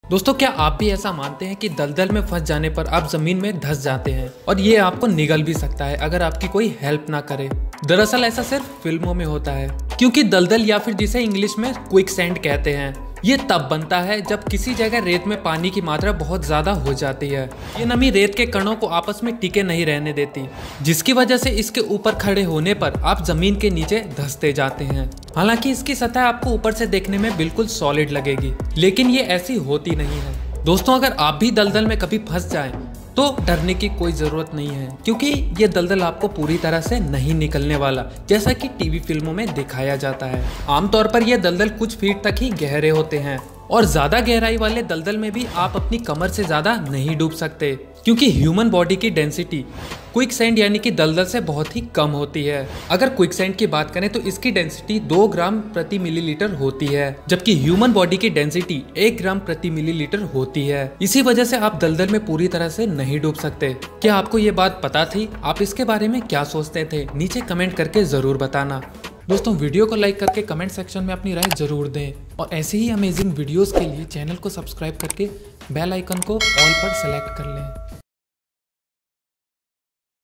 दोस्तों, क्या आप भी ऐसा मानते हैं कि दलदल में फंस जाने पर आप जमीन में धंस जाते हैं और ये आपको निगल भी सकता है अगर आपकी कोई हेल्प ना करे। दरअसल ऐसा सिर्फ फिल्मों में होता है, क्योंकि दलदल या फिर जिसे इंग्लिश में क्विकसैंड कहते हैं, ये तब बनता है जब किसी जगह रेत में पानी की मात्रा बहुत ज्यादा हो जाती है। ये नमी रेत के कणों को आपस में टिके नहीं रहने देती, जिसकी वजह से इसके ऊपर खड़े होने पर आप जमीन के नीचे धंसते जाते हैं। हालांकि इसकी सतह आपको ऊपर से देखने में बिल्कुल सॉलिड लगेगी, लेकिन ये ऐसी होती नहीं है। दोस्तों, अगर आप भी दलदल में कभी फंस जाएं, तो डरने की कोई जरूरत नहीं है, क्योंकि ये दलदल आपको पूरी तरह से नहीं निकलने वाला, जैसा कि टीवी फिल्मों में दिखाया जाता है। आमतौर पर ये दलदल कुछ फीट तक ही गहरे होते हैं और ज्यादा गहराई वाले दलदल में भी आप अपनी कमर से ज्यादा नहीं डूब सकते, क्योंकि ह्यूमन बॉडी की डेंसिटी क्विकसैंड यानी कि दलदल से बहुत ही कम होती है। अगर क्विकसैंड की बात करें तो इसकी डेंसिटी 2 ग्राम प्रति मिलीलीटर होती है, जबकि ह्यूमन बॉडी की डेंसिटी 1 ग्राम प्रति मिलीलीटर होती है। इसी वजह से आप दलदल में पूरी तरह से नहीं डूब सकते। क्या आपको ये बात पता थी? आप इसके बारे में क्या सोचते थे? नीचे कमेंट करके जरूर बताना। दोस्तों, वीडियो को लाइक करके कमेंट सेक्शन में अपनी राय जरूर दें और ऐसे ही अमेजिंग वीडियोस के लिए चैनल को सब्सक्राइब करके बेल आइकन को ऑल पर सेलेक्ट कर लें।